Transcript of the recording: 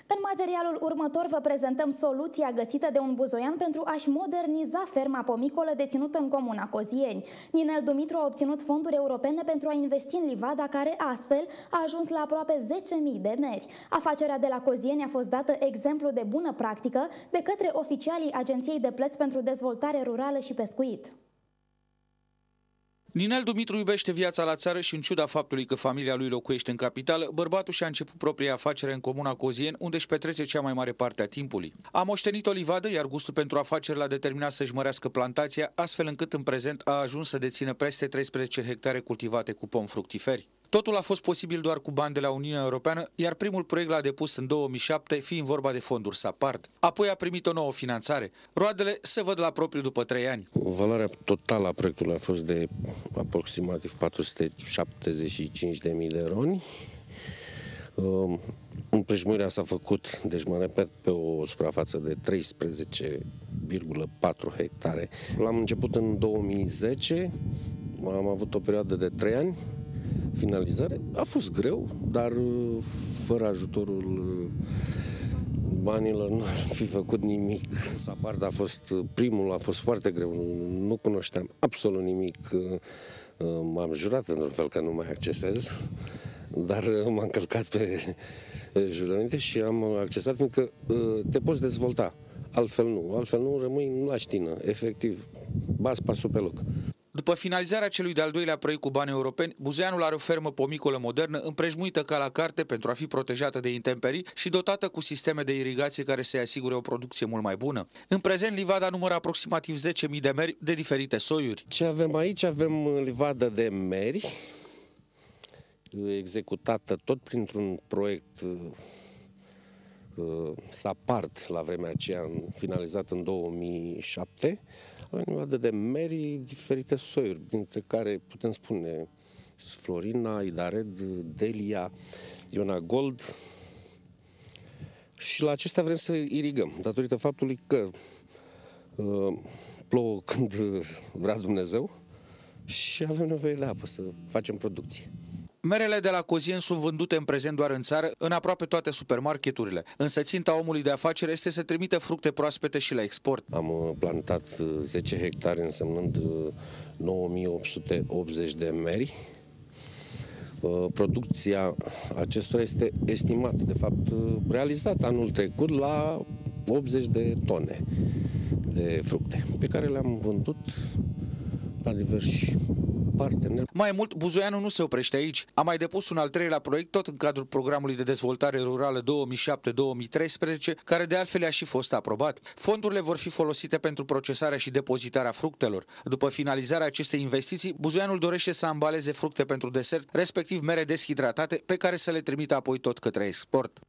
În materialul următor vă prezentăm soluția găsită de un buzoian pentru a-și moderniza ferma pomicolă deținută în comuna Cozieni. Ninel Dumitru a obținut fonduri europene pentru a investi în livada care astfel a ajuns la aproape 10.000 de meri. Afacerea de la Cozieni a fost dată exemplu de bună practică de către oficialii Agenției de Plăți pentru Dezvoltare Rurală și Pescuit. Ninel Dumitru iubește viața la țară și, în ciuda faptului că familia lui locuiește în capitală, bărbatul și-a început propria afacere în comuna Cozieni, unde își petrece cea mai mare parte a timpului. A moștenit o livadă, iar gustul pentru afaceri l-a determinat să-și mărească plantația, astfel încât în prezent a ajuns să dețină peste 13 hectare cultivate cu pomi fructiferi. Totul a fost posibil doar cu bani de la Uniunea Europeană, iar primul proiect l-a depus în 2007, fiind vorba de fonduri SAPARD. Apoi a primit o nouă finanțare. Roadele se văd la propriu după 3 ani. Valoarea totală a proiectului a fost de aproximativ 475.000 de roni. Împrejmuirea s-a făcut, deci mă repet, pe o suprafață de 13,4 hectare. L-am început în 2010, am avut o perioadă de 3 ani. Finalizare a fost greu, dar fără ajutorul banilor nu ar fi făcut nimic. SAPARD a fost primul, a fost foarte greu, nu cunoșteam absolut nimic. M-am jurat într-un fel că nu mai accesez, dar m-am călcat pe jurăminte și am accesat, fiindcă te poți dezvolta. Altfel nu rămâi la ștină, efectiv, bați pasul pe loc. După finalizarea celui de-al doilea proiect cu bani europeni, buzoianul are o fermă pomicolă modernă, împrejmuită ca la carte pentru a fi protejată de intemperii și dotată cu sisteme de irigație care să-i asigure o producție mult mai bună. În prezent, livada numără aproximativ 10.000 de meri de diferite soiuri. Ce avem aici? Avem livadă de meri, executată tot printr-un proiect SAPARD, la vremea aceea, finalizat în 2007. Avem livadă de meri, diferite soiuri, dintre care putem spune Florina, Idared, Delia, Iona Gold. Și la acestea vrem să irigăm, datorită faptului că plouă când vrea Dumnezeu și avem nevoie de apă să facem producție. Merele de la Cozieni sunt vândute în prezent doar în țară, în aproape toate supermarketurile. Însă ținta omului de afacere este să trimită fructe proaspete și la export. Am plantat 10 hectare, însemnând 9.880 de meri. Producția acestora este estimată, de fapt realizată anul trecut, la 80 de tone de fructe, pe care le-am vândut la diversi parteneri. Mai mult, buzoianul nu se oprește aici. A mai depus un al treilea proiect, tot în cadrul Programului de Dezvoltare Rurală 2007-2013, care de altfel a și fost aprobat. Fondurile vor fi folosite pentru procesarea și depozitarea fructelor. După finalizarea acestei investiții, buzoianul dorește să ambaleze fructe pentru desert, respectiv mere deshidratate, pe care să le trimită apoi tot către export.